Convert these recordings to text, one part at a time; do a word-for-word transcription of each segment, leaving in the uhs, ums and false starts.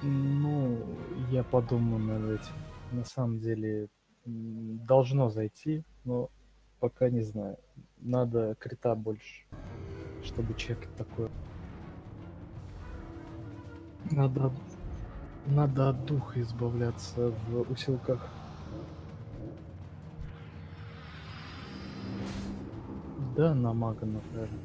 Ну, я подумаю над этим. На самом деле, м, должно зайти, но пока не знаю. Надо крита больше, чтобы чекать такое. Надо, надо от духа избавляться в усилках. Да, на мага направим.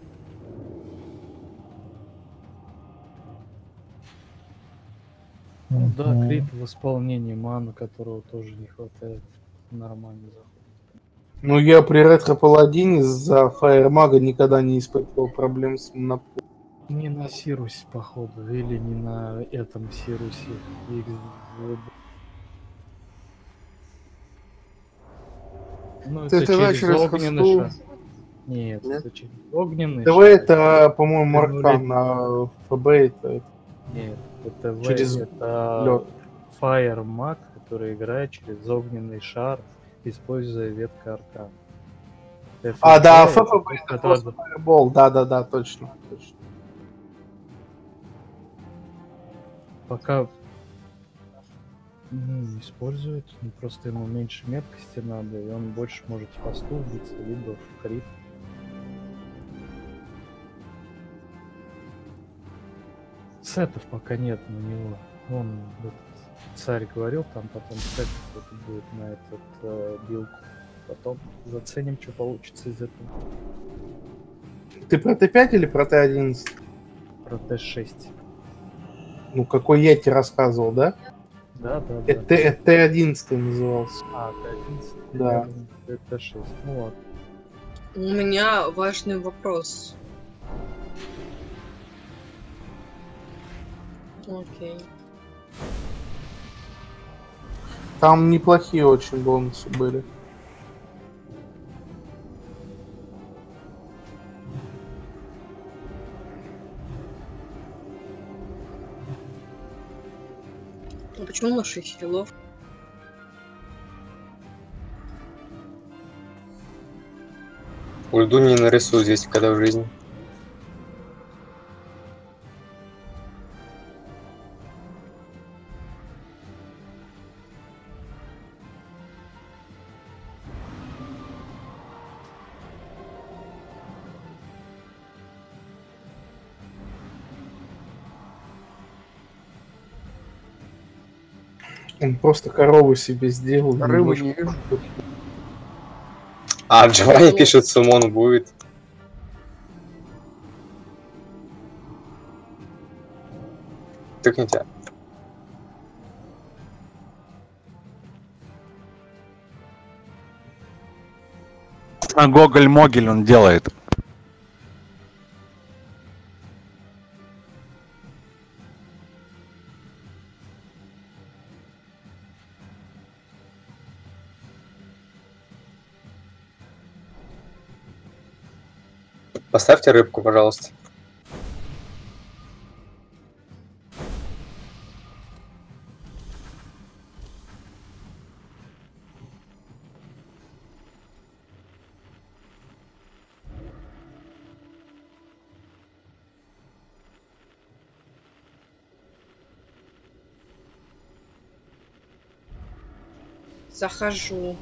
Ну да, крит в исполнении мана, которого тоже не хватает. Нормально заходит. Ну, я при ретро-паладине из-за фаермага никогда не испытывал проблем с монополией. Не на Сирусе, походу, или не на этом Сирусе. Ну, Ты это тогда через через огненный хосту... шар. Нет, Нет? это через огненный Давай шар. это, по-моему, Вернули- Аркан на ФБ это Нет, это, в- через это лед. Fire Mag, который играет через огненный шар, используя ветку аркана. А, да, ФФБ, ФФБ это это который- просто фаербол, да-да-да, точно, точно. Пока ну, не использует, ну, просто ему меньше меткости надо, и он больше может в фасту убиться, либо в крит. Сетов пока нет на него. Он, этот, царь говорил, там потом сетов это будет на этот э, билд. Потом заценим, что получится из этого. Ты про Т пять или про Т одиннадцать? Про Т шесть. Ну, какой я тебе рассказывал, да? Да, да, да. Это Т одиннадцать назывался. А, Т одиннадцать? Да. Я думал, это Т шесть. Ну ладно. У меня важный вопрос. Окей. Там неплохие очень бонусы были. А почему наши хилов? Ульду не нарисую здесь, когда в жизни. Он просто корову себе сделал. Рыбу немножко. не вижу. А, Джованни пишет, сумон будет. Тыкните. А Гоголь-Могиль он делает. Поставьте рыбку, пожалуйста. Захожу.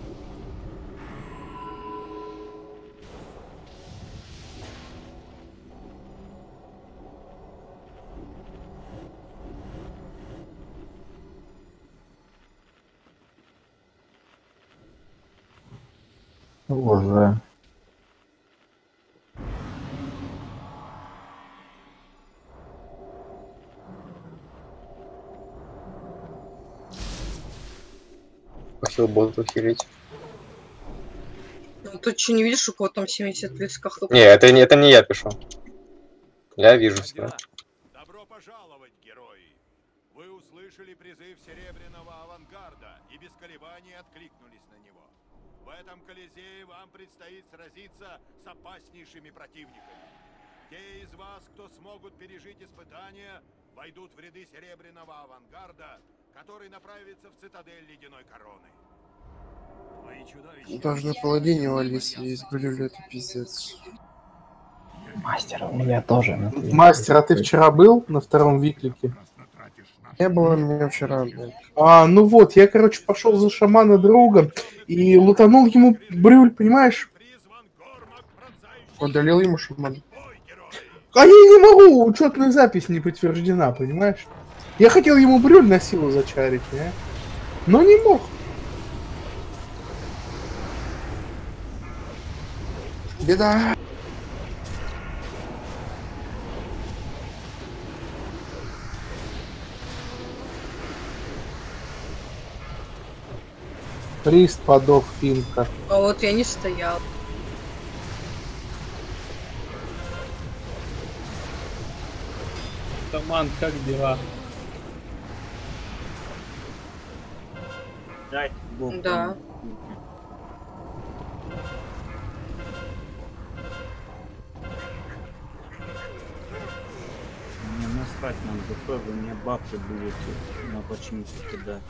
Уже. Похил будут ухилить. Ну, ты что, не видишь, у кого там семьдесят висках? Не, это не, это не я пишу. Я вижу всегда. Добро пожаловать, герои! Вы услышали призыв Серебряного Авангарда и без колебаний откликнулись на него. В этом Колизее вам предстоит сразиться с опаснейшими противниками. Те из вас, кто смогут пережить испытания, войдут в ряды Серебряного Авангарда, который направится в цитадель Ледяной Короны. Даже на паладине у Алисы есть были, это пиздец. Мастер, у меня тоже. Мастер, а ты вчера был на втором виклике? Не было меня вчера, блядь. А, ну вот, я, короче, пошел за шамана друга и лутанул ему брюль, понимаешь? Удалил ему шаман. А я не могу, учетная запись не подтверждена, понимаешь? Я хотел ему брюль на силу зачарить, не? Но не мог. Беда. Прист подох, финка. А вот я не стоял. Команд, как дела? Дайте бог. Да. Мне насрать на ДП, вы мне бабки будете на починку кидать.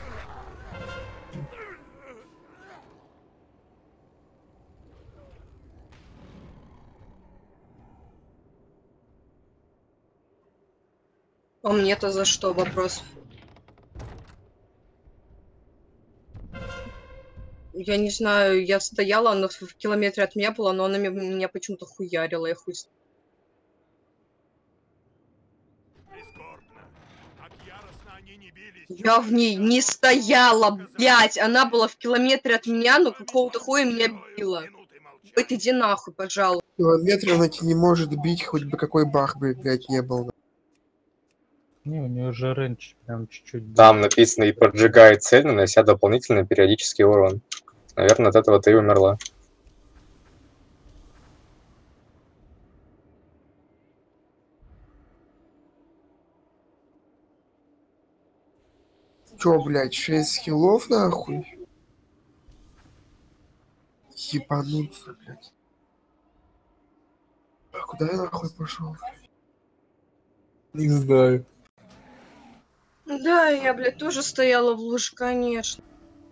А мне-то за что вопрос? Я не знаю, я стояла, она в километре от меня была, но она ме- меня почему-то хуярила, я хуй... с- Прискорбно. Как яростно они не бились. Я в ней не стояла, блядь! Она была в километре от меня, но какого-то хуя меня била. Ой, ты иди нахуй, пожалуйста. В километре она тебе не может бить, хоть бы какой бах бы, блядь, не был. Не, у нее же рейндж прям чуть-чуть. был. Там написано и поджигает цель, нанося дополнительный периодический урон. Наверное, от этого ты и умерла. Чё, блядь, шесть хилов нахуй? Ебануться, блядь. А куда я нахуй пошел? Не знаю. Да, я, блядь, тоже стояла в луже, конечно.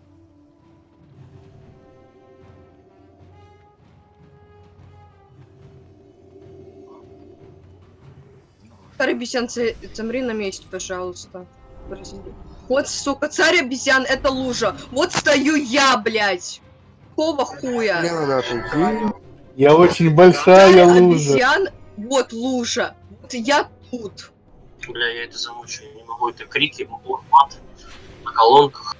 Царь обезьян, ц- замри на месте, пожалуйста. Подожди. Вот, сука, царь обезьян, это лужа. Вот стою я, блядь. Какого хуя? Мне надо отойти. Я очень большая Царь лужа. обезьян, вот лужа. Вот я тут. Бля, я это замучу, я не могу, это крики, мор, мат на колонках.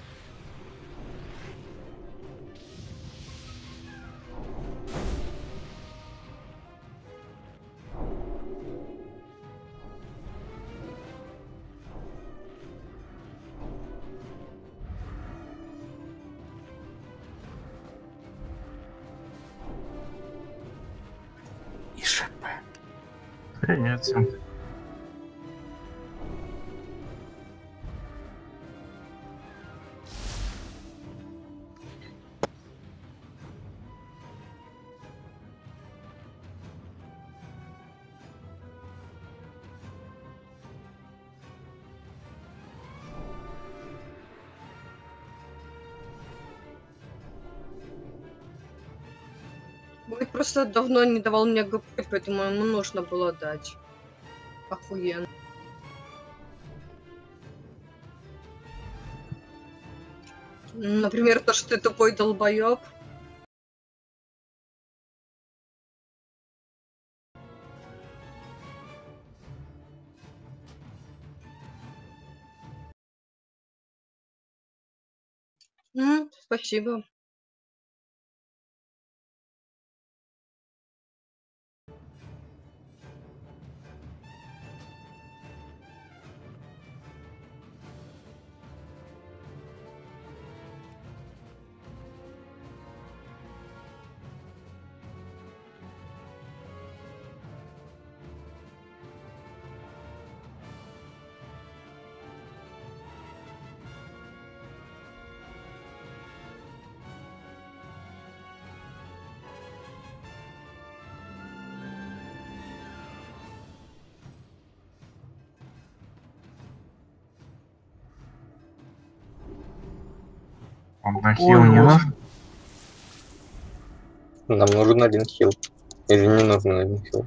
Привет всем. Бык просто давно не давал мне ГП, поэтому ему нужно было дать. Охуенно. Например, то, что ты тупой долбоёб. М, спасибо. Он на хил не нужен? Нам нужен один хил. Или не нужен один хил.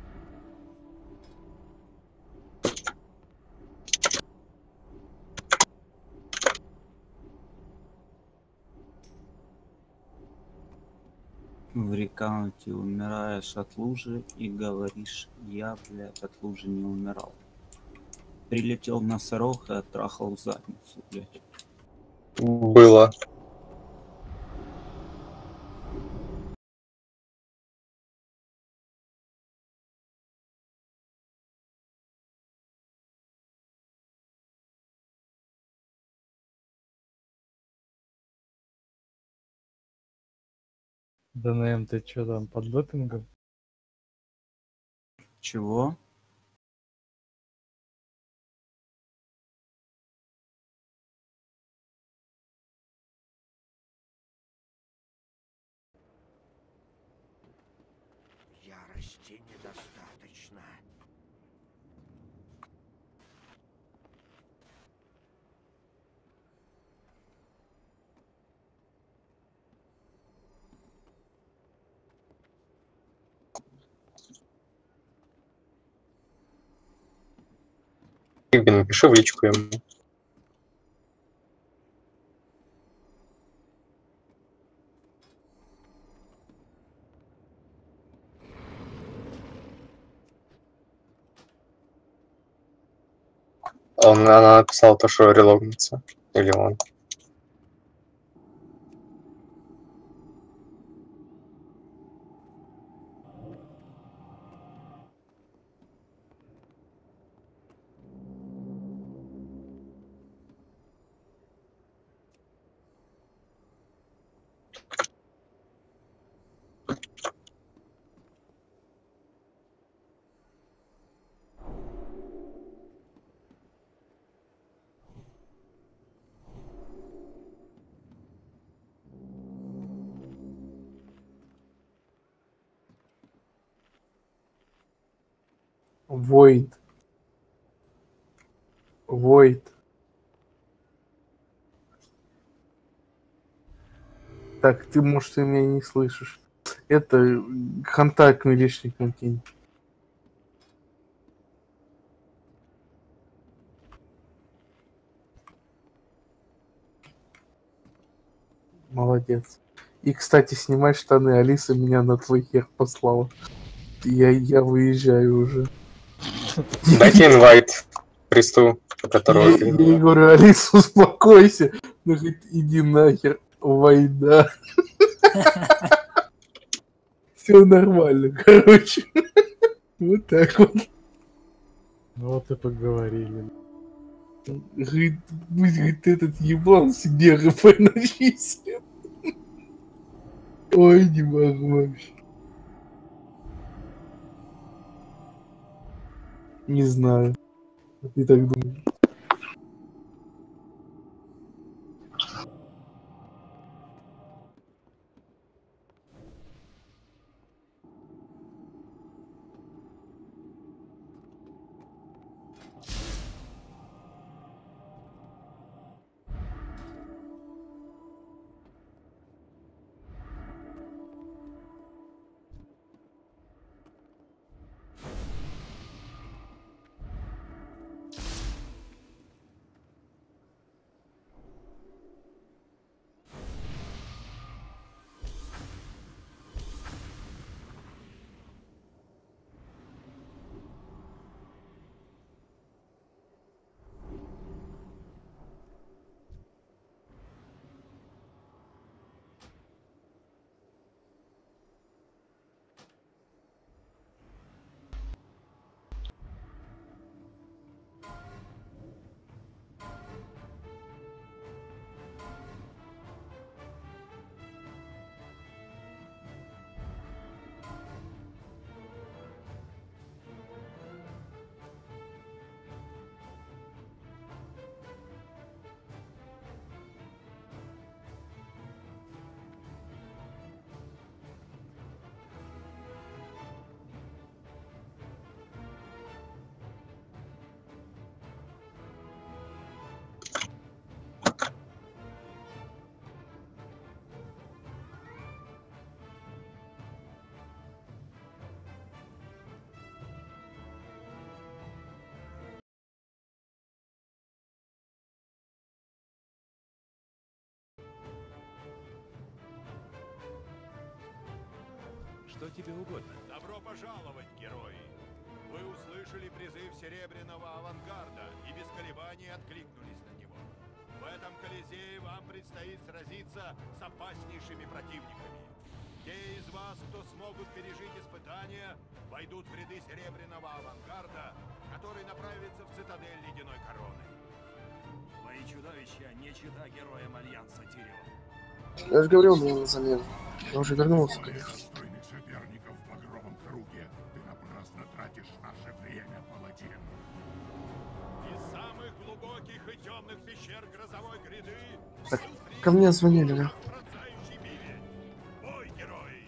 В рекаунте умираешь от лужи и говоришь, я, блядь, от лужи не умирал. Прилетел носорог и оттрахал в задницу, блядь. Было. ДНМ, ты чё там, под допингом? Чего? Ярости недостаточно. Игби, напиши в личку ему. Он, она написала то, что релогнется. Или он. Void. Void. Так, ты, может, ты меня не слышишь. Это хантай к милишникам кинь. Молодец. И, кстати, снимай штаны. Алиса меня на твой хер послала. Я, я выезжаю уже. Дайте инвайт присту, которого Я, ты я ей видела. говорю, Алиса, успокойся. Она говорит, иди нахер, война. Все нормально, короче. Вот так вот. Вот и поговорили. Говорит, пусть, говорит, этот ебан себе РП начислит. Ой, не могу вообще. Не знаю. Ты так думаешь? Что тебе угодно? Добро пожаловать, герои! Вы услышали призыв Серебряного Авангарда и без колебаний откликнулись на него. В этом Колизее вам предстоит сразиться с опаснейшими противниками. Те из вас, кто смогут пережить испытания, войдут в ряды Серебряного Авангарда, который направится в цитадель Ледяной Короны. Мои чудовища не чита героям Альянса Тирион. Я же говорил, мне не залез. Я уже вернулся, конечно. Достойных соперников в багровом круге. Ты напрасно тратишь наше время, паладин. Из самых глубоких и темных пещер грозовой гряды Так, ко мне звонили, да? Бой, герои!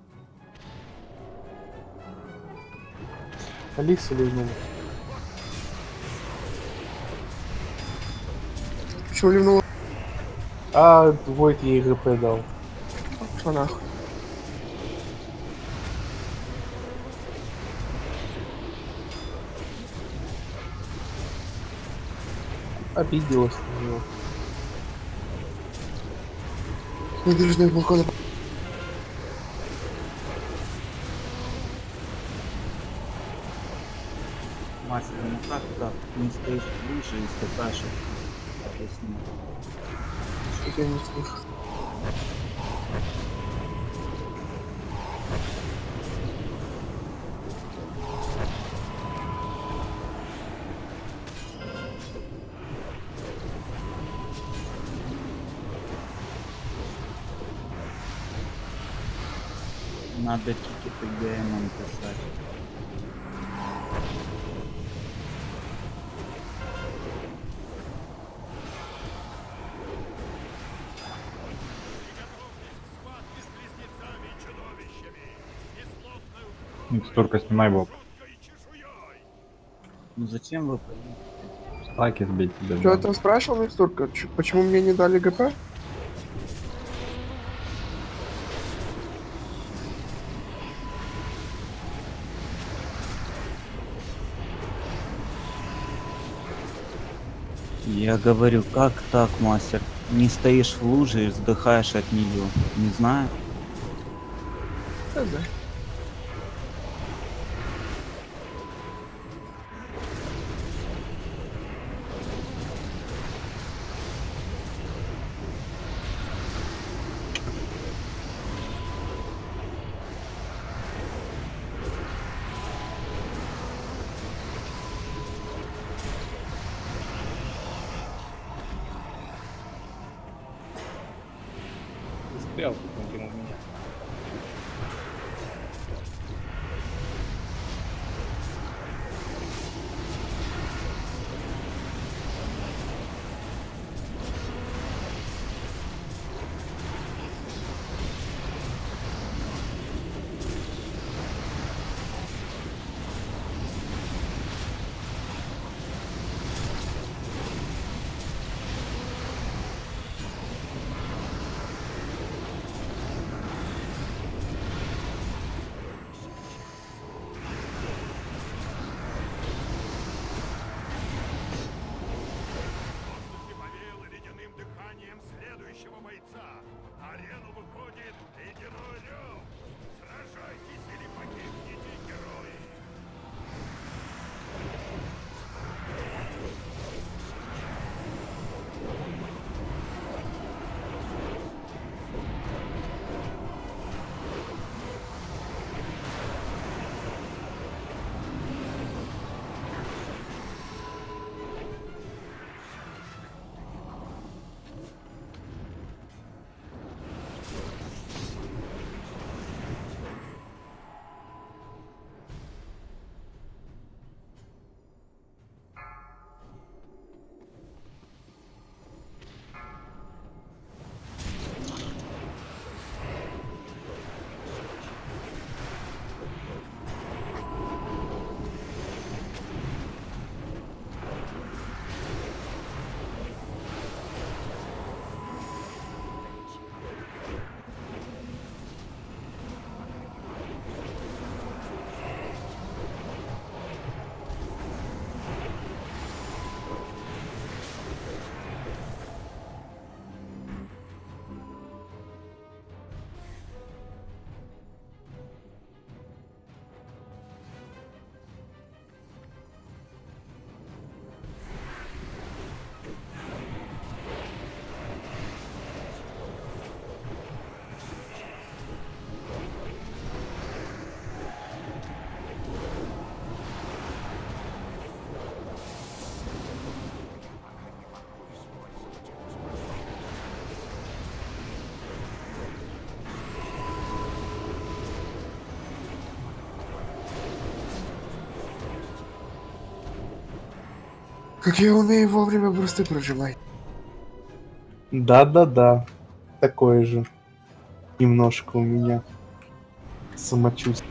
Алиса ливнула. Почему ливнула? А Войт ей ГП дал. Пошла нахуй. Обиделась на него. Не должны балкона. Мастер, ну как так? Не стоишь выше и стакашек. Объясни. Что я не слышу? Надо тикеты ГМ писать. Микстурка, снимай боб. Ну зачем вы? Стаки сбить тебе. Что ты там спрашивал, Микстурка? Ч- Почему мне не дали ГП? Я говорю, как так, мастер? Не стоишь в луже и вздыхаешь от нее. Не знаю. Да, да. Застрял, он кинул меня. Как я умею вовремя брусты прожимать. Да-да-да. Такое же. Немножко у меня самочувствие.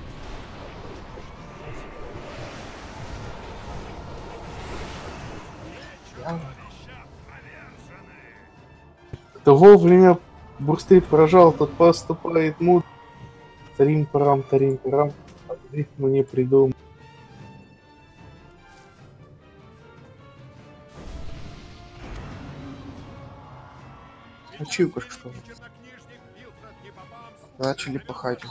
Кто вовремя бурсты прожал, тот поступает муд. Тарим-парам, тарим-парам. Ритму не придумал. Ачивка что ли? Начали пахать.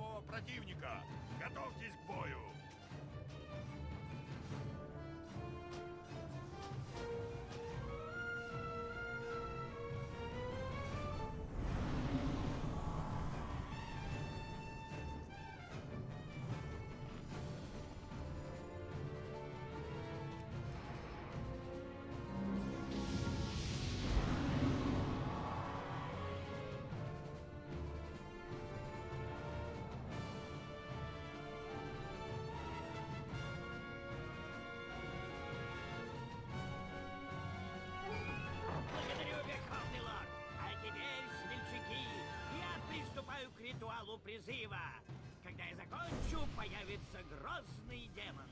Призыва. Когда я закончу, появится грозный демон.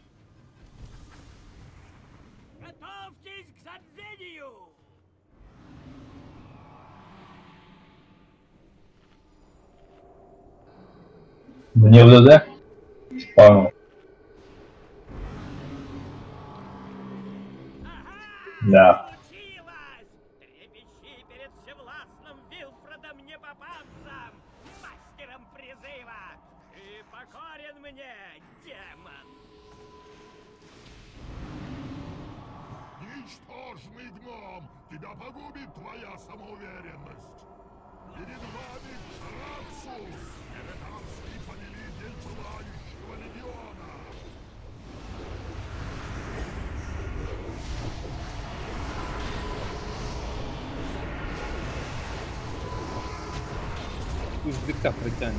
Готовьтесь к забвению! Мне в ДД? Понял. Да. Ничтожный гном! Тебя погубит твоя самоуверенность! Перед вами Краксус, эретарский повелитель Пылающего легиона! Пусть быка протянет.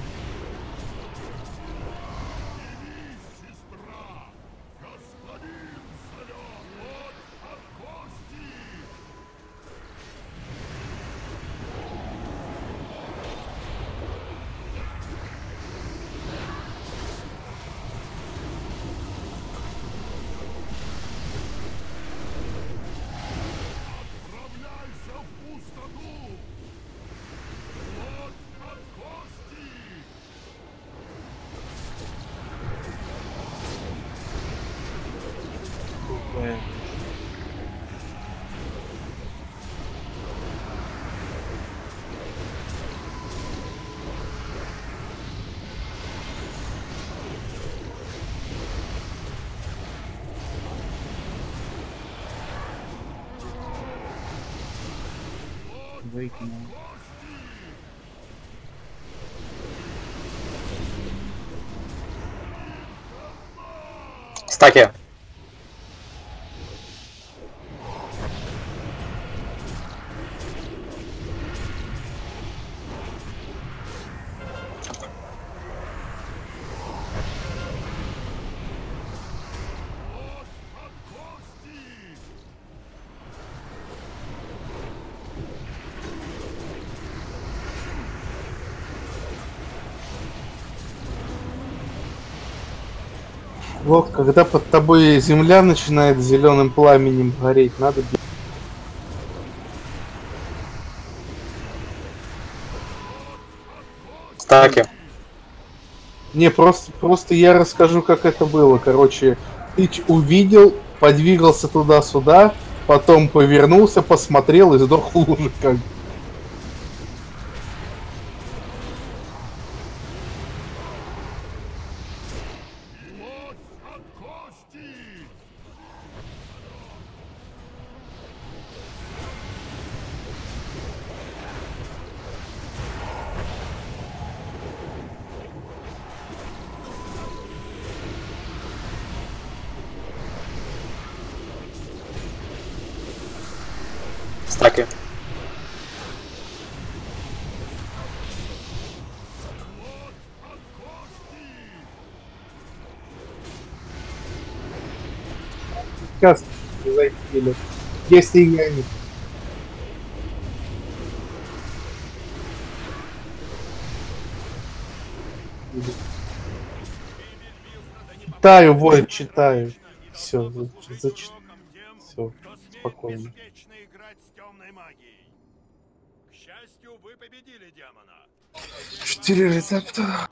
Выкинул. Стаки. Вот, когда под тобой земля начинает зеленым пламенем гореть, надо бить. Стаки. Не, просто, просто я расскажу, как это было. Короче, ты увидел, подвигался туда-сюда, потом повернулся, посмотрел и сдох в луже как. Стаки. Сейчас захилят. Если я не... Читаю, Войт, читаю. Все, зачитаю. Все, спокойно. К счастью, вы победили демона. Четыре рецепта.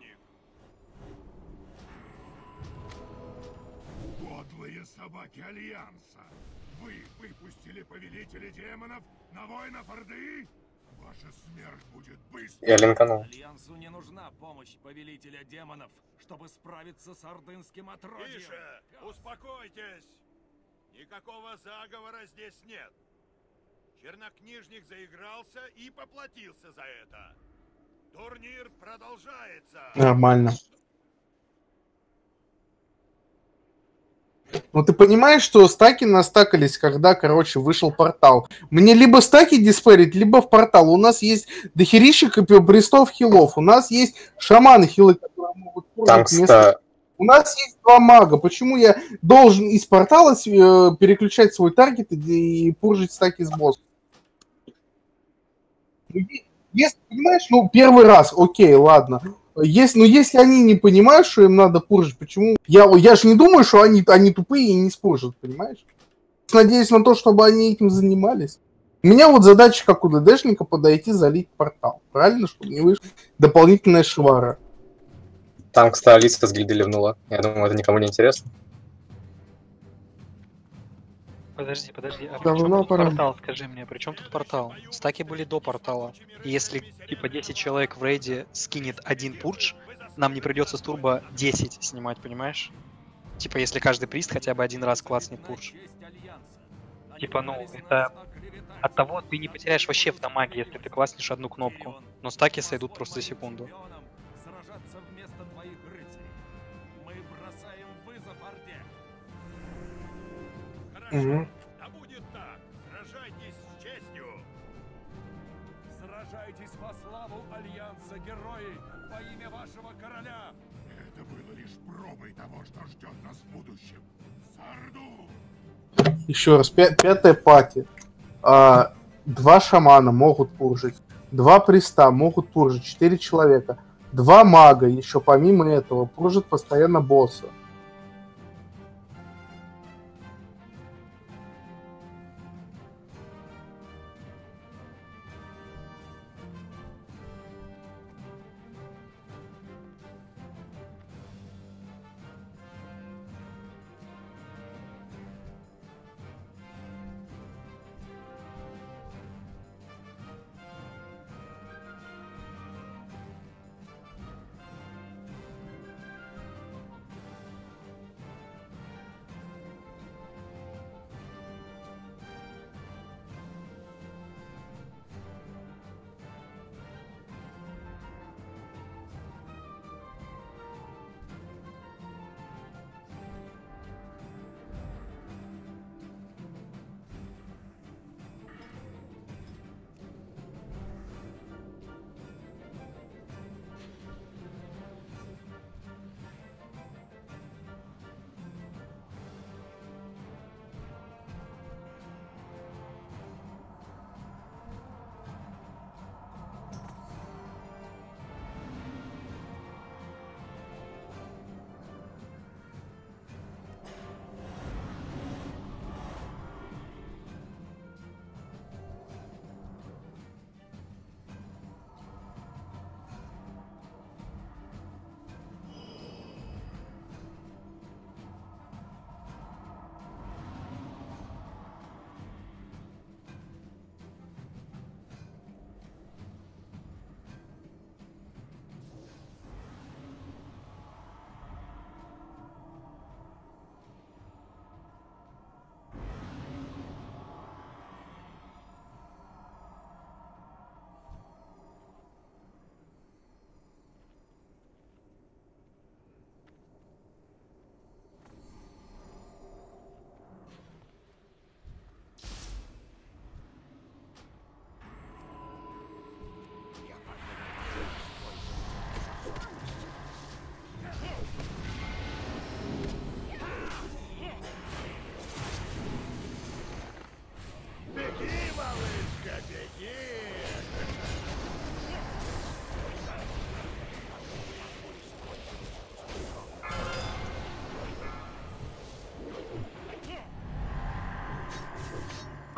Подлые собаки Альянса! Вы выпустили повелителя демонов на воинов Орды? Ваша смерть будет быстрой. Я линканул. Альянсу не нужна помощь повелителя демонов, чтобы справиться с ордынским отродьем. Тише! Успокойтесь! Никакого заговора здесь нет. Чернокнижник заигрался и поплатился за это. Турнир продолжается. Нормально. Ну ты понимаешь, что стаки настакались, когда, короче, вышел портал. Мне либо стаки диспарить, либо в портал. У нас есть дохерища крестов хилов. У нас есть шаманы хилы, которые могут... Там, кстати... У нас есть два мага. Почему я должен из портала переключать свой таргет и пуржить стаки с босса? Если, понимаешь, ну, первый раз, окей, ладно. Если, но если они не понимают, что им надо пуржить, почему... Я, я же не думаю, что они, они тупые и не спуржат, понимаешь? Надеюсь на то, чтобы они этим занимались. У меня вот задача, как у ДДшника, подойти, залить портал. Правильно? Чтобы не вышла дополнительная швара. Там, кстати, Алиса с гильды ливнула. Я думаю, это никому не интересно. Подожди, подожди, а при Давно чем тут пора. портал, скажи мне, при чем тут портал? Стаки были до портала. И если, типа, десять человек в рейде скинет один пурдж, нам не придется с турбо десять снимать, понимаешь? Типа, если каждый прист хотя бы один раз класснет пурдж. Типа, ну, это... От того ты не потеряешь вообще в дамаге, если ты класснешь одну кнопку. Но стаки сойдут просто за секунду. Сражаться вместо твоих рыцарей. Мы бросаем вызов Орде. Хорошо, да будет так. Сражайтесь с честью. Сражайтесь во славу Альянса, герои, во имя вашего короля. Это было лишь пробой того, что ждет нас в будущем. Сарду! Еще раз, пя- пятая пати. А, два шамана могут пуржить. Два приста могут пуржить. Четыре человека. Два мага еще помимо этого пуржат постоянно босса.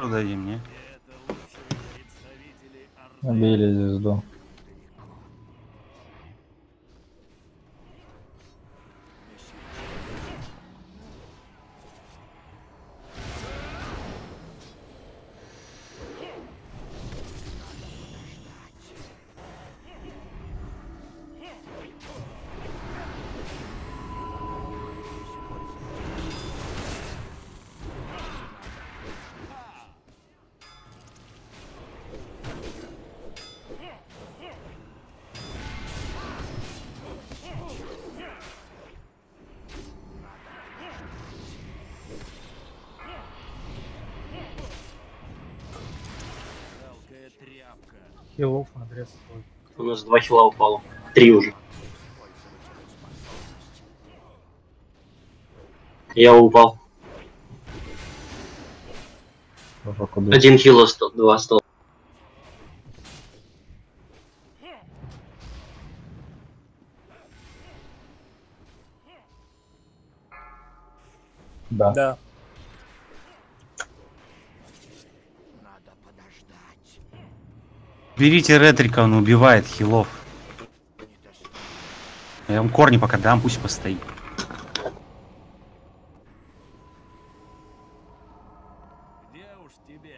дадим, не? Убили звезду. Хилов адрес свой. У нас два хила упало. Три уже. Я упал. Один хил остался, два осталось. Да. Да. Берите ретрика, он убивает хилов. Я вам корни пока дам, пусть постоит. Где уж тебе?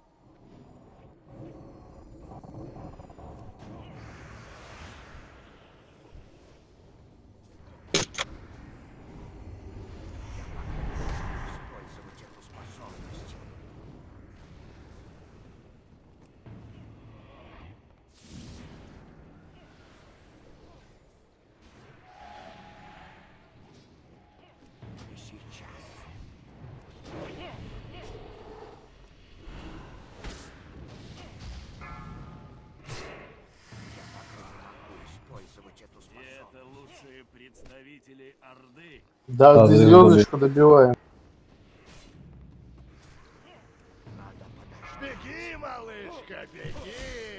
Это лучшие представители Орды. Да, Да, ты да, звездочку добиваем. Беги, малышка, беги!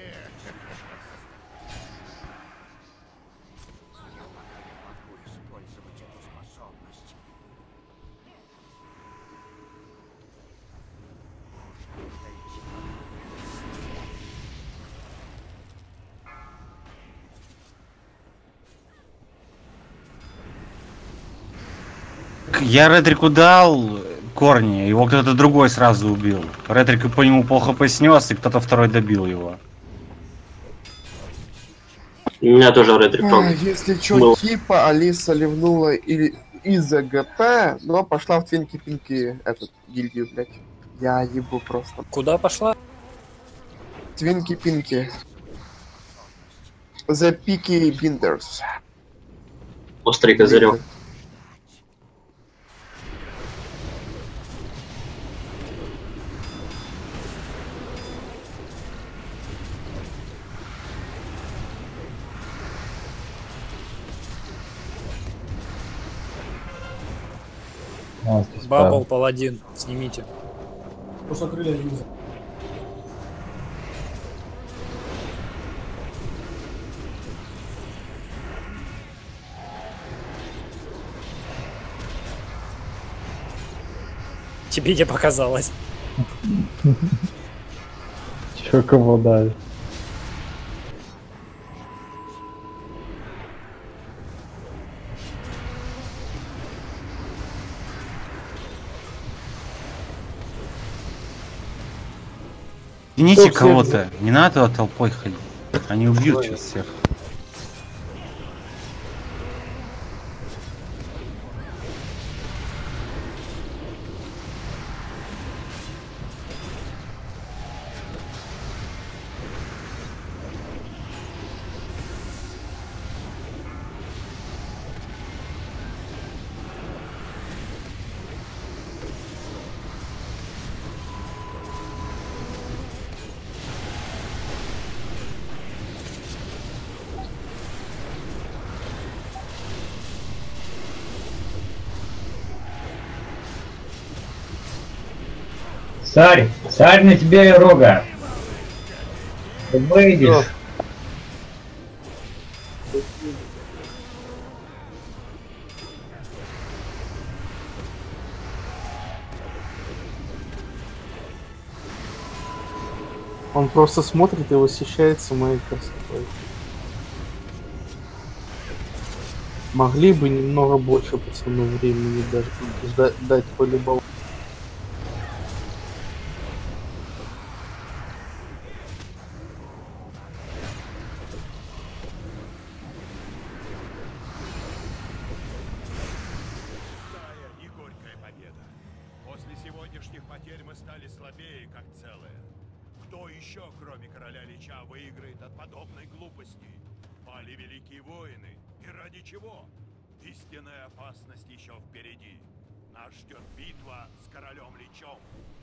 Я ретрику дал корни, его кто-то другой сразу убил. Ретрик по нему пол хп снес, и кто-то второй добил его. У меня тоже ретрик. А, если чё, Был. типа Алиса ливнула или из-за ГП, но пошла в Твинки-Пинки, этот, гильдию, блядь. Я ебу просто. Куда пошла? Твинки-Пинки. The Peaky Binders. Острый козырек. Бабл, паладин, снимите. Тебе не показалось. Чё кого дали? Извините кого-то, не надо толпой ходить. Они убьют сейчас всех. Царь, царь на тебе рога. Ты выйдешь. Он просто смотрит и восхищается моей красотой. Могли бы немного больше пацану времени даже ждать, дать полюбоваться. И горькая победа. После сегодняшних потерь мы стали слабее, как целое. Кто еще, кроме короля Лича, выиграет от подобной глупости? Пали великие воины. И ради чего? Истинная опасность еще впереди. Нас ждет битва с королем Личом.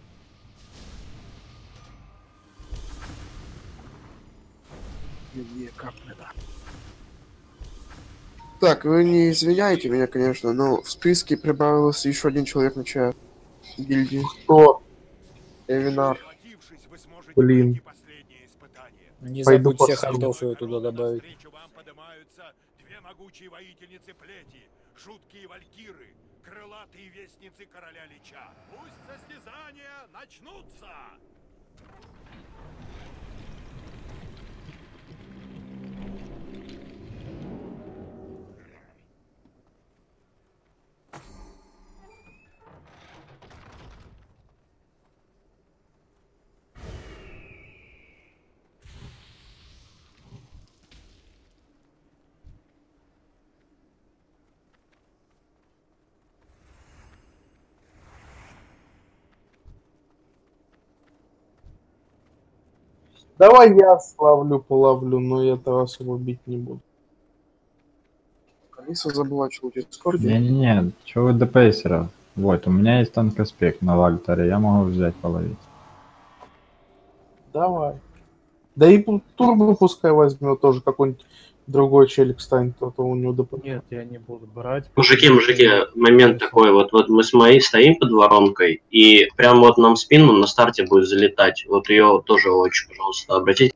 Так, вы не извиняете меня, конечно, но в списке прибавился еще один человек на чат. Гильдии. Кто? Эвинар. Блин. Не Пойду забудь всех посмотрю. артов ее туда добавить. Вам поднимаются две могучие воительницы плети, жуткие валькиры, крылатые вестницы короля Лича. Пусть состязания начнутся! Давай я славлю, половлю, но я этого особо бить не буду. Алиса забыла, что у Дискорде. Не-не-не, чё вы ДПСера? Вот, у меня есть танкоспект на Вальтере, я могу взять половить. Давай. Да и пу- турбо пускай возьмет тоже какой-нибудь другой челик станет, а то у него ДП. Нет, я не буду брать. Мужики, мужики, момент такой, вот, вот мы с моей стоим под воронкой, и прям вот нам в спину на старте будет залетать. Вот ее тоже очень, пожалуйста, обратите.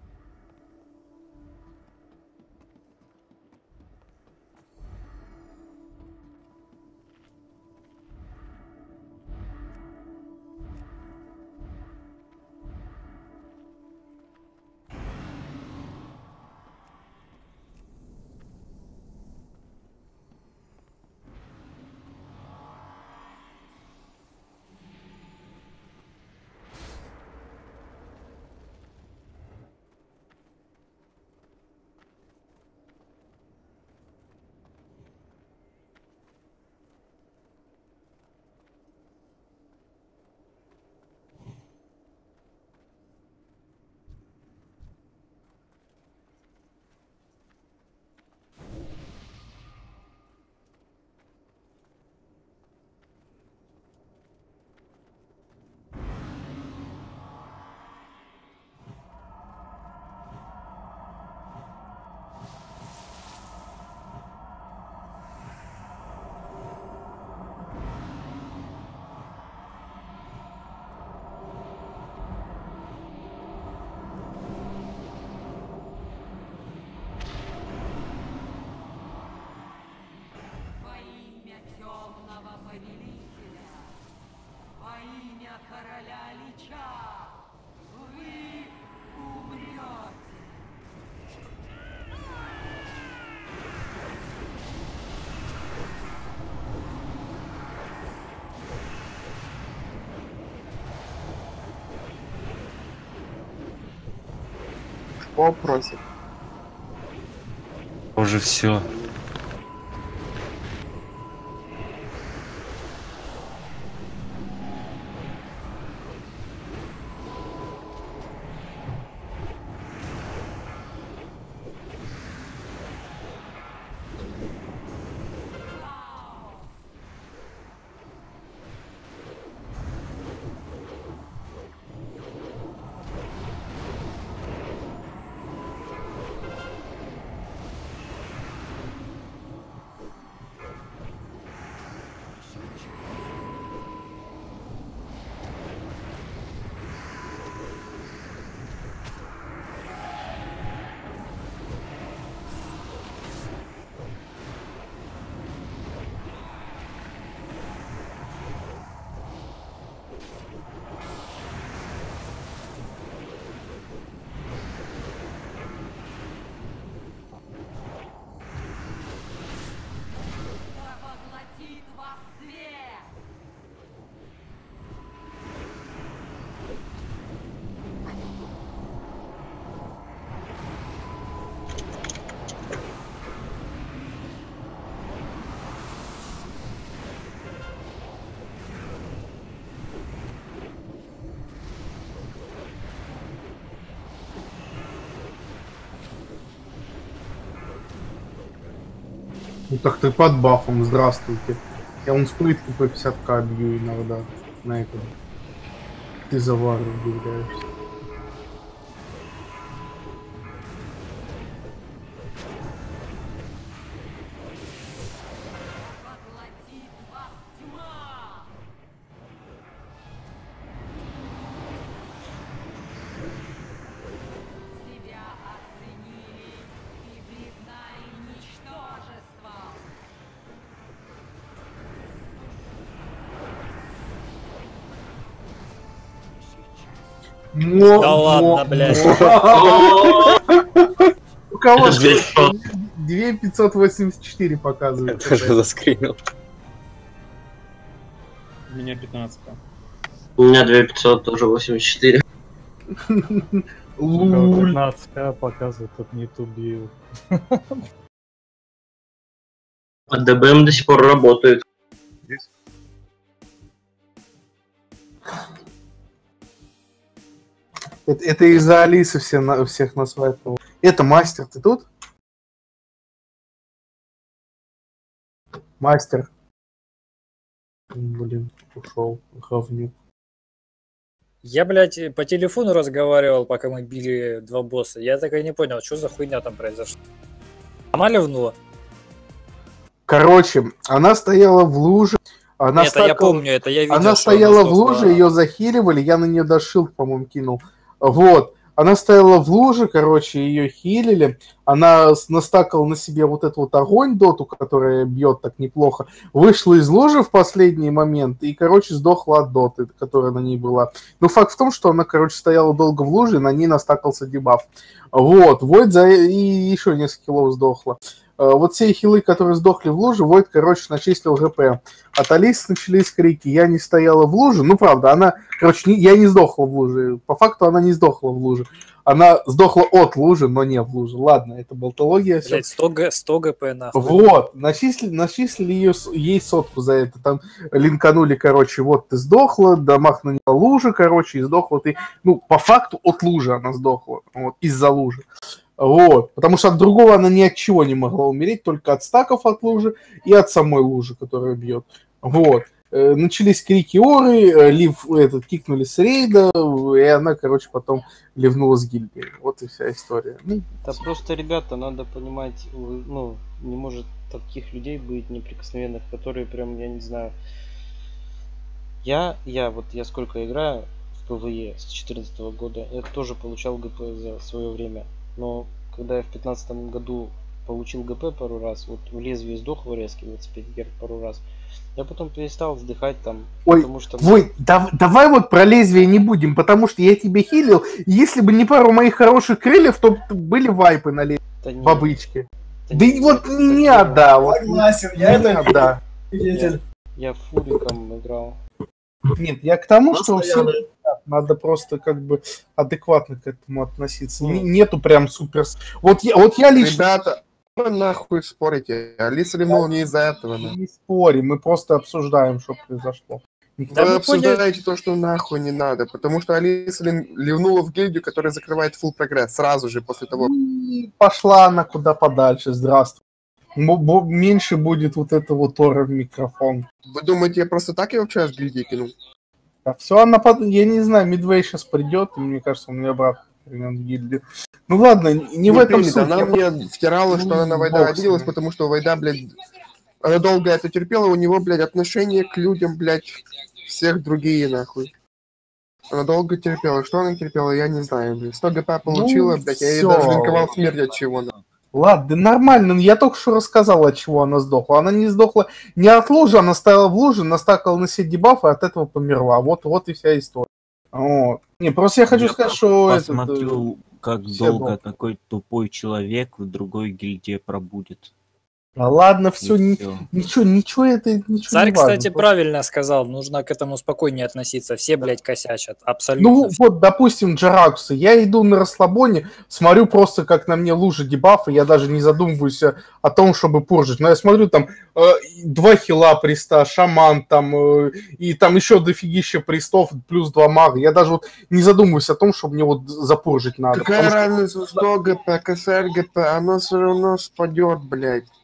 О, просит. Уже все. Ну так ты под бафом, здравствуйте. Я вон с плитки по пятьдесят ка бью иногда на этом. Ты за вару являешься. Но, Да ладно, блядь. У кого две тысячи пятьсот восемьдесят четыре показывает. Я тоже заскринил. У меня пятнадцать ка. У меня две тысячи пятьсот тоже восемьдесят четыре. пятнадцать ка показывает, тут не тубил. А ДБМ до сих пор работает. Это, это из-за Алисы все, на, всех называют. Это мастер, ты тут? Мастер. Блин, ушел. Говнюк. Я, блядь, по телефону разговаривал, пока мы били два босса. Я так и не понял, что за хуйня там произошла. Она ливнула? Короче, она стояла в луже. Она это стакала... я помню, это я видел. Она стояла в луже, ее захиливали, я на нее дошил, по-моему, кинул. Вот. Она стояла в луже, короче, ее хилили. Она настакала на себе вот этот вот огонь доту, которая бьет так неплохо. Вышла из лужи в последний момент и, короче, сдохла от доты, которая на ней была. Но факт в том, что она, короче, стояла долго в луже, и на ней настакался дебаф. Вот. Войд за... и еще несколько киллов сдохла. Вот все хилы, которые сдохли в луже, Войд, короче, начислил ГП. От Алисы начались крики. Я не стояла в луже. Ну, правда, она, короче, не, я не сдохла в луже. По факту она не сдохла в луже. Она сдохла от лужи, но не в луже. Ладно, это болтология. Блять, сто ГП нахуй. Вот, начислили, начислили ее, ей сотку за это. Там линканули, короче, вот ты сдохла, дамаг на нее лужа, короче, и сдохла ты. Ну, по факту от лужи она сдохла. Вот, из-за лужи. Вот, потому что от другого она ни от чего не могла умереть, только от стаков от лужи и от самой лужи, которая бьет. Вот. Э, начались крики Оры, э, Лив этот, кикнули с рейда, и она, короче, потом ливнула с гильдии. Вот и вся история. Ну, да просто, ребята, надо понимать, ну, не может таких людей быть неприкосновенных, которые прям, я не знаю. Я, я, вот я сколько играю в ПВЕ с две тысячи четырнадцатого года, я тоже получал ГП за свое время. Но когда я в пятнадцатом году получил ГП пару раз, вот в лезвие сдох в резке двадцать пять герц пару раз, я потом перестал вздыхать там, ой, потому что... Ой, да, давай вот про лезвие не будем, потому что я тебе хилил, если бы не пару моих хороших крыльев, то были вайпы на лезвие, да в обычке. Да, да и вот не, не отда, вот согласен, я это... отда. Я, я фуриком играл. Нет, я к тому, что все... Надо просто как бы адекватно к этому относиться. Mm. Нету прям супер... Вот я, вот я лично... Ребята, вы нахуй спорите? Алиса ливнула не из-за этого. Мы не спорим, мы просто обсуждаем, что произошло. Вы да обсуждаете поняли... то, что нахуй не надо, потому что Алиса ливнула в гильдию, которая закрывает full прогресс сразу же после того. И пошла она куда подальше, здравствуй. Меньше будет вот этого Тора в микрофон. Вы думаете, я просто так ее вчера с гильдии кинул? А все, она под... я не знаю, Мидвей сейчас придет, и мне кажется, он мне обратно вернет в гильдию. Ну ладно, не, не в этом принято. суть. Она я... мне втирала, что она на Вайда обиделась, потому что Вайда, блядь, она долго это терпела, у него, блядь, отношение к людям, блядь, всех другие, нахуй. Она долго терпела. Что она терпела, я не знаю, блядь. сто ГП получила, ну, блядь, я ей даже линковал смерть от чего она. Ладно, нормально, я только что рассказал, от чего она сдохла. Она не сдохла не от лужи, она стояла в луже, настакала на все дебафы, и от этого померла. Вот, вот и вся история. Вот. Не, просто я хочу я сказать, что... Посмотрю, этот, как долго был. Такой тупой человек в другой гильдии пробудет. А ладно, все, ни, ничего, ничего это ничего Царь, не важно. кстати, просто... правильно сказал, нужно к этому спокойнее относиться. Все, блядь, косячат, абсолютно. Ну, все. вот, допустим, Джаракусы, я иду на расслабоне, смотрю просто, как на мне лужи дебафа, я даже не задумываюсь о том, чтобы пуржить. Но я смотрю, там, э, два хила приста, шаман, там, э, и там еще дофигища пристов, плюс два мага. Я даже вот не задумываюсь о том, чтобы мне вот запуржить надо. Какая разница, сто ГП, КСР ГП, оно все равно спадет, блядь.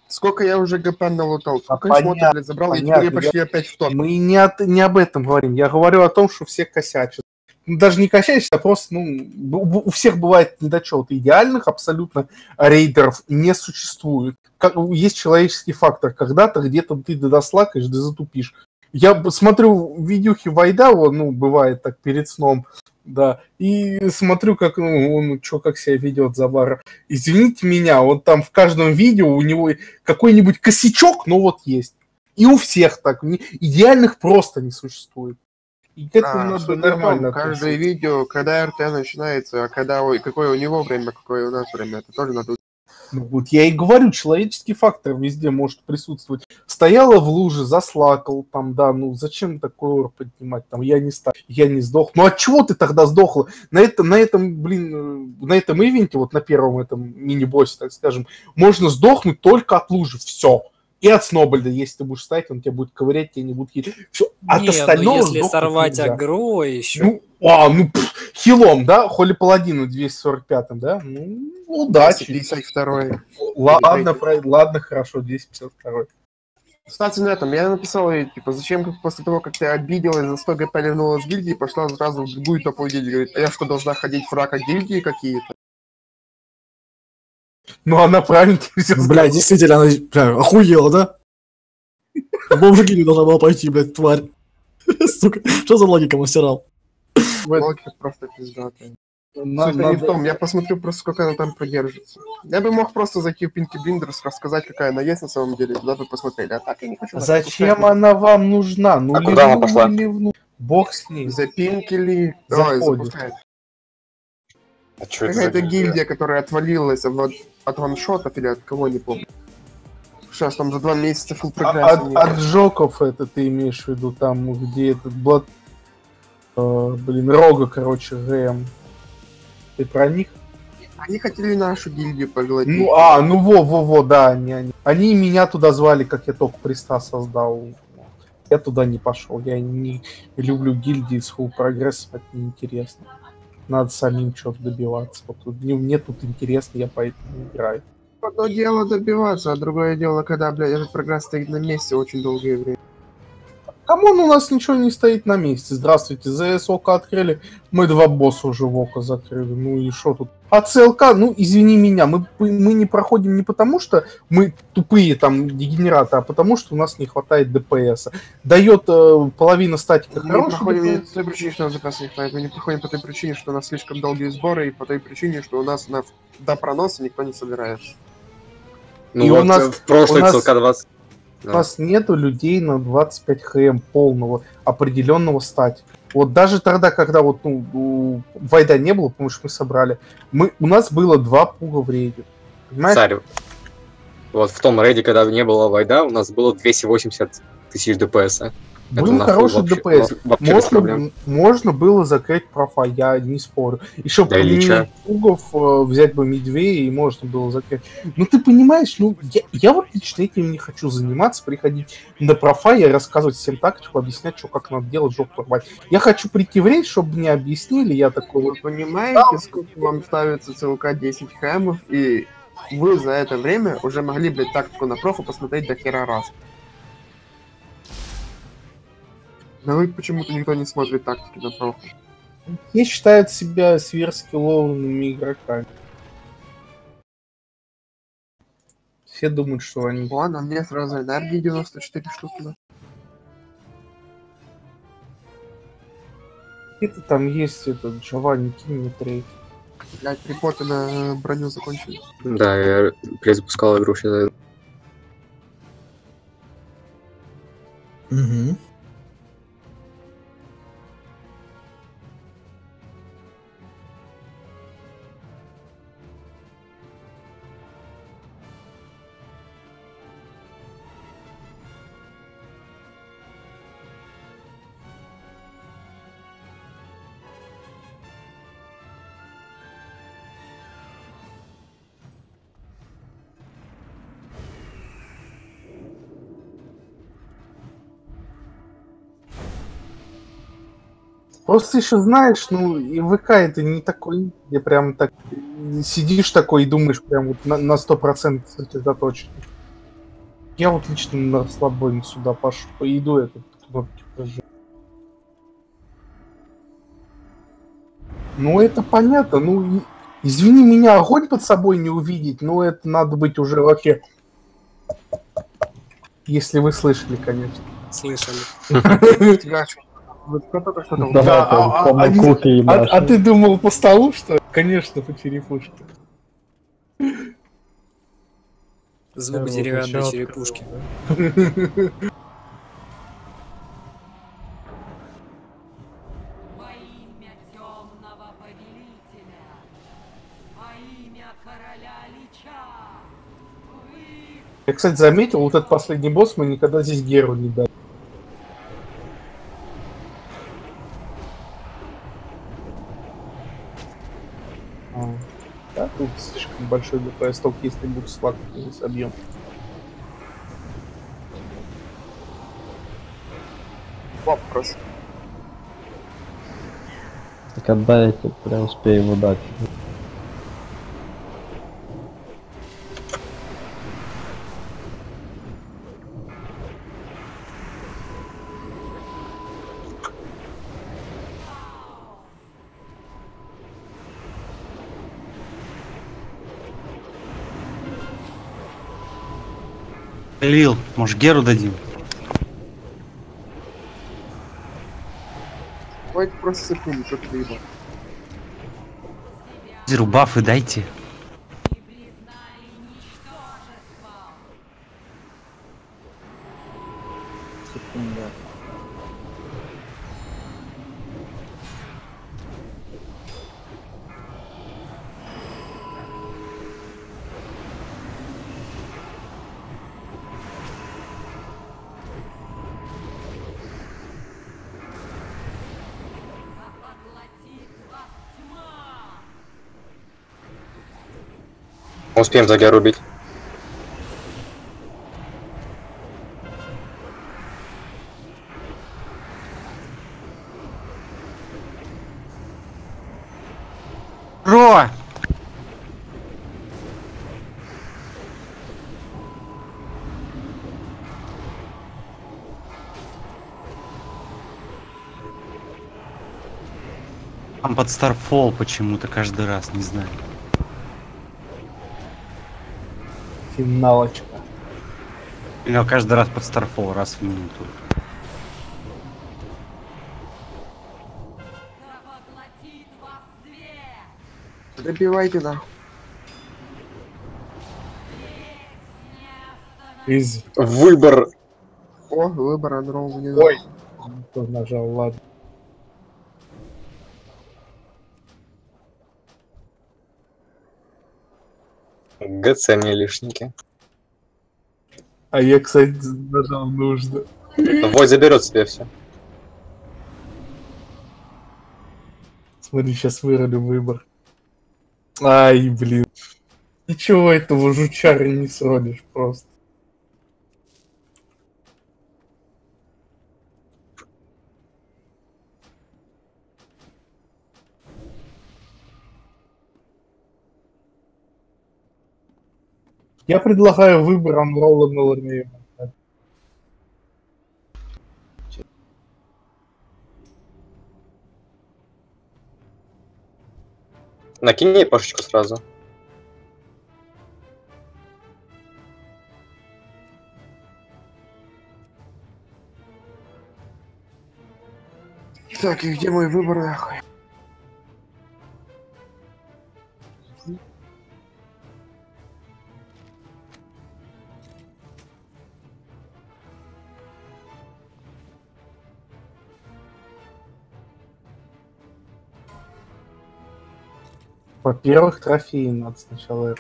Сколько я уже ГП налутал, сколько А, шмота, понятно, блядь, забрал, и понятно, теперь я почти я- опять в топ. Мы не, от- не об этом говорим. Я говорю о том, что все косячат. Ну, даже не косячат, а просто, ну, б- б- у всех бывает недочет. Идеальных абсолютно рейдеров не существует. Как, есть человеческий фактор. Когда-то где-то ты додослакаешь, да затупишь. Я б- смотрю видюхи Вайдава, ну, бывает так перед сном, да, и смотрю, как, ну, он что, как себя ведет, Завара. Извините меня, вот там в каждом видео у него какой-нибудь косячок, но вот есть. И у всех так. Не- идеальных просто не существует. И к этому А, надо суть в нормально том, каждое относиться. видео, когда РТ начинается, а когда, ой, какое у него время, какое у нас время, это тоже надо. Ну, вот я и говорю, человеческий фактор везде может присутствовать. Стояла в луже, заслакал, там, да, ну зачем такой ор поднимать, там, я не стал, я не сдох. Ну, от чего ты тогда сдохла? На, это, на этом, блин, на этом ивенте, вот на первом этом мини-боссе, так скажем, можно сдохнуть только от лужи, все. И от Снобальда, если ты будешь ставить, он тебя будет ковырять, тебя не будет хилить. Все. От Не, остального ну если сдохнуть сорвать нельзя. агро еще. Ну, а, ну, пф, хилом, да? Холи Паладину двести сорок пятым, да? Ну, удачи. пятьдесят второй. Ладно, про- ладно, хорошо, двести пятьдесят второй. Кстати, на этом я написал ей, типа, зачем как после того, как ты обиделась, за сто ГП вернулась в гильдии, пошла сразу в другую топовую гильдию. Говорит, а я что, должна ходить в рака гильдии какие-то? Ну, она правильно тебе все Бля, действительно, она бля, охуела, да? Бомжики не должна была пойти, блядь, тварь. Сука, что за логика, мастера? Логика просто пиздатая. На- Суть не надо- в том, я посмотрю просто, сколько она там продержится. Я бы мог просто зайти в Pinky Blinders, рассказать, какая она есть на самом деле, туда бы посмотрели. А так я не хочу. Зачем она вам нужна? Ну, А куда она ливну, пошла? ливну. Бог с ней. За Pinky ли? Ой, Заходит. запускает. А что это за Какая-то гильдия? гильдия, которая отвалилась от, от ваншотов или от кого, не помню. Сейчас там за два месяца фулл А- прогресс. От, от Жоков это ты имеешь в виду, там, где этот Блад... э, блин, Рога, короче, ГМ. Ты про них? Они хотели нашу гильдию поглотить. Ну, а, ну во-во-во, да, они, они. Они меня туда звали, как я только Приста создал. Я туда не пошел. Я не люблю гильдии с фулл прогрессом, это неинтересно. Надо самим что-то добиваться. Вот тут, мне, мне тут интересно, я поэтому играю. Одно дело добиваться, а другое дело, когда, блядь, этот прогресс стоит на месте очень долгое время. Камон, у нас ничего не стоит на месте. Здравствуйте, ЗС Око открыли, мы два босса уже в Око закрыли. Ну и что тут? А ЦЛК, ну извини меня, мы, мы не проходим не потому, что мы тупые там дегенераты, а потому, что у нас не хватает ДПС. Дает э, половина статика Мы не хороший проходим не ДПС. по той причине, что у нас запас не хватает. Мы не проходим по той причине, что у нас слишком долгие сборы, и по той причине, что у нас на до проноса никто не собирается. Ну И вот у нас- в прошлый у нас- ЦЛК двадцать. У нас нету людей на двадцать пять хм полного определенного статика. Вот даже тогда, когда вот ну, у Вайда не было, потому что мы собрали, мы, у нас было два пуга в рейде. Понимаешь? Царь. Вот в том рейде, когда не было Вайда, у нас было двести восемьдесят тысяч ДПС. Был хороший ДПС. Вообще без Можно, проблем. можно было закрыть профа, я не спорю. Еще Да, Ильича. поменять пугов, э, взять бы медведя и можно было закрыть. Ну ты понимаешь, ну я, я вот лично этим не хочу заниматься, приходить на профа и рассказывать всем тактику, объяснять, что как надо делать, жопу порвать. Я хочу прийти в рейд, чтобы мне объяснили, я такой вот... Вы понимаете, сколько вам ставится ЦЛК десять хэмов, и вы за это время уже могли, блядь, тактику на профу посмотреть до хера раз. Но вы почему-то никто не смотрит тактики на профу. Не считают себя сверхскиллованными игроками. Все думают, что они... Ладно, мне сразу энергии девяносто четыре штуки. Да. Это там есть этот Джованни, кинь мне трейд. Блядь, припоты на броню закончились. Да, я перезапускал игру сейчас. Угу. Просто еще знаешь, ну, и ВК это не такой, где прям так сидишь такой и думаешь прям вот на, на сто процентов сосредоточен. Я вот лично на расслабоне сюда пошу, пойду этот кнопки прожимаю. Ну это понятно, ну и- извини меня, огонь под собой не увидеть, но это надо быть уже вообще... Если вы слышали, конечно. Слышали. Тебя что? Вот кто-то что-то... Да, Давай, а, по а, они- макухе а- ебашим. а ты думал по столу, что ли? Конечно, по черепушке. Звук Вот, деревянной ещё черепушки. Я, кстати, заметил, вот этот последний босс мы никогда здесь Геру не дали. А, да, тут слишком большой ДПС, только если будут слаг, не собьем. Вопрос. Так отдайте, прям успею ему дать. Лил, может Геру дадим? Давайте просто сыпнули, что ты ебал. Зеру бафы дайте. Секунда. Успеем за Геру убить. Ро! Там под Starfall почему-то каждый раз, не знаю. Финалочка. Или каждый раз под Starfall, раз в минуту. Добивайте нахуй. Из... Выбор. О, выбор Андрол не Ой, кто нажал, ладно. ГЦ мне лишники. А я, кстати, нажал нужно. Вой заберет себе все. Смотри, сейчас вырулю выбор. Ай, блин. Ты чего этого жучара не сродишь просто? Я предлагаю выбор Анролла на Лармею. Накинь ей пашечку сразу. Так, и где мой выбор нахуй? Во-первых, трофеи надо сначала.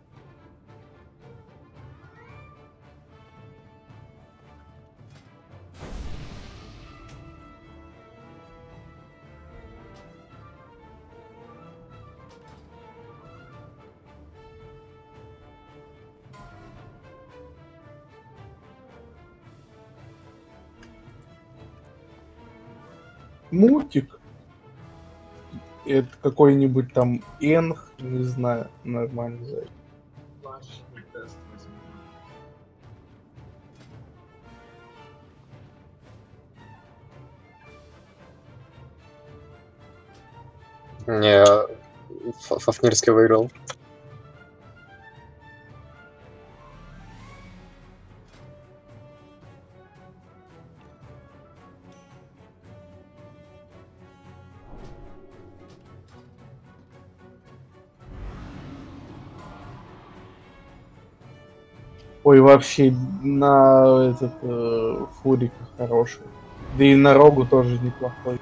Мультик. Это какой-нибудь там Энх, не знаю, нормально зайдет. Не, Ф- Фафнирский выиграл. Ой, вообще на этот э, Фурика хороший. Да и на Рогу тоже неплохой.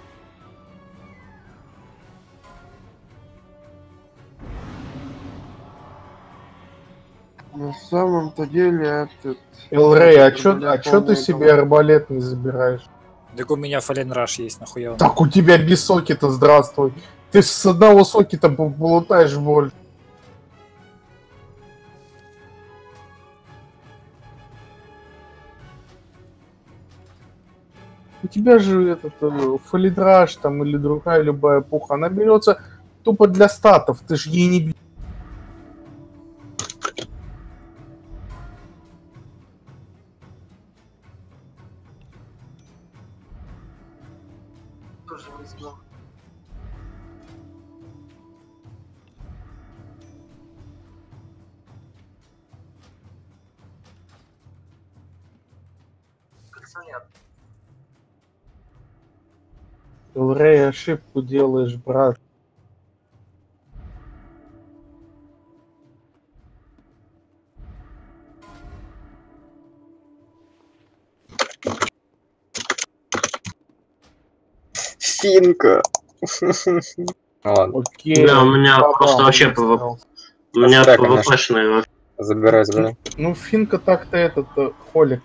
На самом-то деле этот... Элрей, а чё, а чё ты себе арбалет не забираешь? Так у меня фален-раш есть, нахуя он? Так у тебя без сокета, здравствуй. Ты с одного сокета полутаешь больше. У тебя же этот э, фалидраж там или другая любая пуха, она берется тупо для статов, ты ж ей не бьешь. Тоже не знал. Элрей, ошибку делаешь, брат. Финка. Ну ладно. Окей. Да, у меня да, просто да, вообще он ПВ... стал. У меня Да, конечно. ПВПшный вообще. Забирай, забирай. Ну, Финка так-то этот э, холик.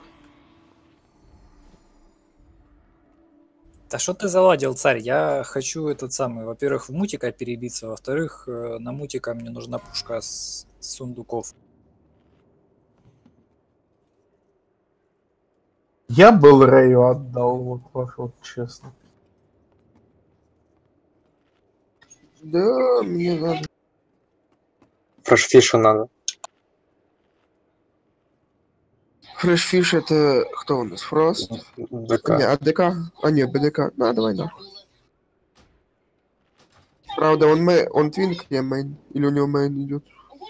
Да что ты заладил, царь? Я хочу этот самый, во-первых, в мутика перебиться, во-вторых, э, на мутика мне нужна пушка с с сундуков. Я был Рэю отдал, вот, вот, вот честно. Да, мне надо. Фрешфишу надо. Фрешфиш это кто у нас? Фрост? ДК. Не, АДК. А нет, БДК. На, давай нахуй. Правда, он мэ... он твинк, я мейн. Или у него мейн идет.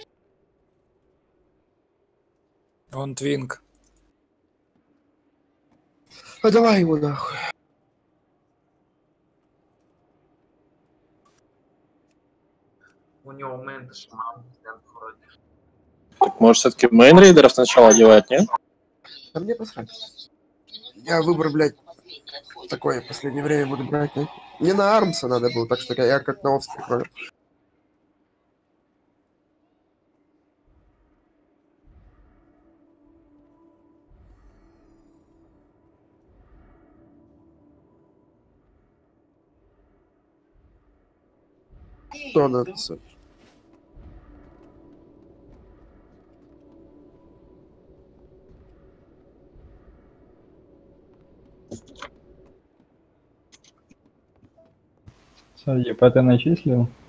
Он твинк. А давай его нахуй. У него мэн шмам, вроде. Так может все-таки мейн-рейдеров сначала одевать, нет? А мне посрать. Я выбор, блядь, такое в последнее время буду брать. Не, не на Армса надо было, так что я как на Овске кроме. Что надо писать? Все, ЕП ты начислил?